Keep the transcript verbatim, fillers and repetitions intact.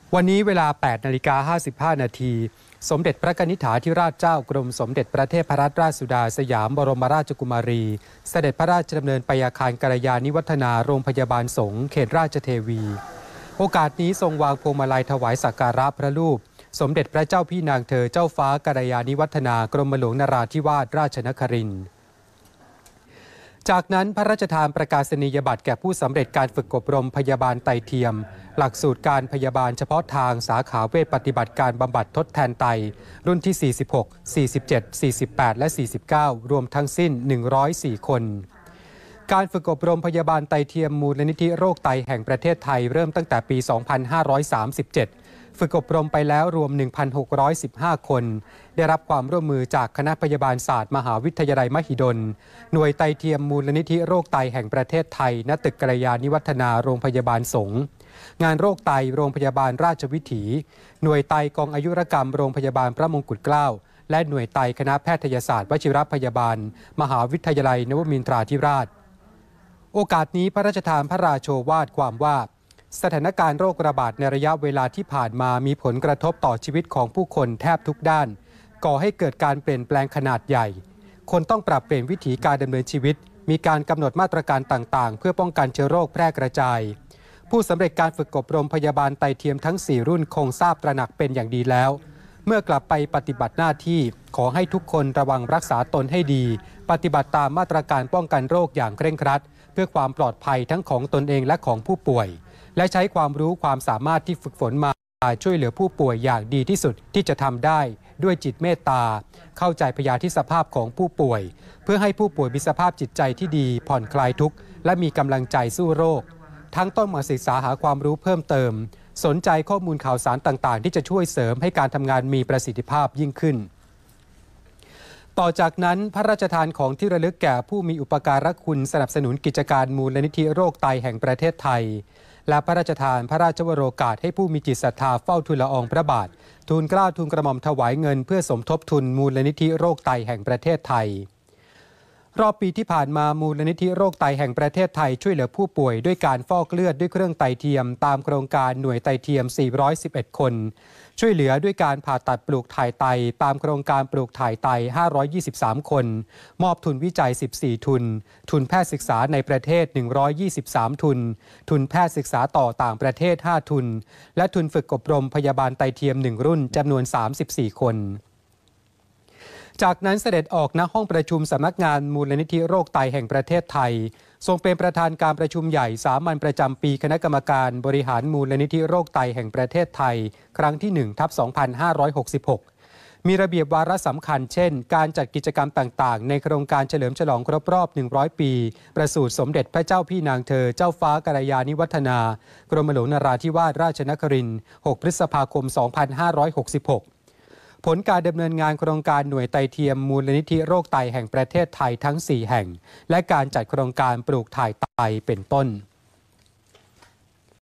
วันนี้เวลา แปดนาฬิกาห้าสิบห้า นาทีสมเด็จพระกนิษฐาธิราชเจ้ากรมสมเด็จพระเทพรัตนราชสุดาสยามบรมราชกุมารีเสด็จพระราชดำเนินไปอาคารกัลยาณิวัฒนาโรงพยาบาลสงฆ์เขตราชเทวีโอกาสนี้ทรงวางพวงมาลัยถวายสักการะพระรูปสมเด็จพระเจ้าพี่นางเธอเจ้าฟ้ากัลยาณิวัฒนากรมหลวงนราธิวาสราชนครินทร์จากนั้นพระราชทานประกาศนียบัตรแก่ผู้สำเร็จการฝึกอบรมพยาบาลไตเทียมหลักสูตรการพยาบาลเฉพาะทางสาขาเวชปฏิบัติการบำบัดทดแทนไตรุ่นที่ สี่สิบหก สี่สิบเจ็ด สี่สิบแปด และ สี่สิบเก้า รวมทั้งสิ้น หนึ่งร้อยสี่ คนการฝึกอบรมพยาบาลไตเทียมมูลนิธิโรคไตแห่งประเทศไทยเริ่มตั้งแต่ปี สองพันห้าร้อยสามสิบเจ็ดฝึกอบรมไปแล้วรวม หนึ่งพันหกร้อยสิบห้า คนได้รับความร่วมมือจากคณะพยาบาลศาสตร์มหาวิทยาลัยมหิดลหน่วยไตเทียมมูลนิธิโรคไตแห่งประเทศไทยณตึกกัลยาณิวัฒนาโรงพยาบาลสงฆ์งานโรคไตโรงพยาบาลราชวิถีหน่วยไตกองอายุรกรรมโรงพยาบาลพระมงกุฎเกล้าและหน่วยไตคณะแพทยศาสตร์วชิรพยาบาลมหาวิทยาลัยนวมินทราธิราชโอกาสนี้พระราชทานพระราโชวาทความว่าสถานการณ์โรคระบาดในระยะเวลาที่ผ่านมามีผลกระทบต่อชีวิตของผู้คนแทบทุกด้านก่อให้เกิดการเปลี่ยนแปลงขนาดใหญ่คนต้องปรับเปลี่ยนวิถีการดำเนินชีวิตมีการกำหนดมาตรการต่างๆเพื่อป้องกันเชื้อโรคแพร่กระจายผู้สำเร็จการฝึกอบรมพยาบาลไตเทียมทั้งสี่รุ่นคงทราบตระหนักเป็นอย่างดีแล้วเมื่อกลับไปปฏิบัติหน้าที่ขอให้ทุกคนระวังรักษาตนให้ดีปฏิบัติตามมาตรการป้องกันโรคอย่างเคร่งครัดเพื่อความปลอดภัยทั้งของตนเองและของผู้ป่วยและใช้ความรู้ความสามารถที่ฝึกฝนมาช่วยเหลือผู้ป่วยอย่างดีที่สุดที่จะทำได้ด้วยจิตเมตตาเข้าใจพยาธิสภาพของผู้ป่วยเพื่อให้ผู้ป่วยมีสภาพจิตใจที่ดีผ่อนคลายทุกข์และมีกำลังใจสู้โรคทั้งต้องมาศึกษาหาความรู้เพิ่มเติมสนใจข้อมูลข่าวสารต่างๆที่จะช่วยเสริมให้การทำงานมีประสิทธิภาพยิ่งขึ้นต่อจากนั้นพระราชทานของที่ระลึกแก่ผู้มีอุปการะคุณสนับสนุนกิจการมูลนิธิโรคไตแห่งประเทศไทยและพระราชทานพระราชวโรกาสให้ผู้มีจิตศรัทธาเฝ้าทูลละอองพระบาททูลเกล้าทูลกระหม่อมถวายเงินเพื่อสมทบทุนมูลนิธิโรคไตแห่งประเทศไทยรอบปีที่ผ่านมามูลนิธิโรคไตแห่งประเทศไทยช่วยเหลือผู้ป่วยด้วยการฟอกเลือดด้วยเครื่องไตเทียมตามโครงการหน่วยไตเทียมสี่ร้อยสิบเอ็ดคนช่วยเหลือด้วยการผ่าตัดปลูกถ่ายไตตามโครงการปลูกถ่ายไตห้าร้อยยี่สิบสามคนมอบทุนวิจัยสิบสี่ทุนทุนแพทย์ศึกษาในประเทศหนึ่งร้อยยี่สิบสามทุนทุนแพทย์ศึกษาต่อต่างประเทศห้าทุนและทุนฝึกอบรมพยาบาลไตเทียมหนึ่งรุ่นจำนวนสามสิบสี่คนจากนั้นเสด็จออกณห้องประชุมสำนักงานมูลนิธิโรคไตแห่งประเทศไทยทรงเป็นประธานการประชุมใหญ่สามัญประจำปีคณะกรรมการบริหารมูลนิธิโรคไตแห่งประเทศไทยครั้งที่ หนึ่งทับสองพันห้าร้อยหกสิบหก มีระเบียบวาระสำคัญเช่นการจัดกิจกรรมต่างๆในโครงการเฉลิมฉลองครบรอบหนึ่งร้อยปีประสูติสมเด็จพระเจ้าพี่นางเธอเจ้าฟ้ากัลยาณิวัฒนากรมหลวงนราธิวาสราชนครินทร์หกพฤษภาคมสองพันห้าร้อยหกสิบหกผลการดำเนินงานโครงการหน่วยไตเทียมมูลนิธิโรคไตแห่งประเทศไทยทั้งสี่แห่งและการจัดโครงการปลูกถ่ายไตเป็นต้น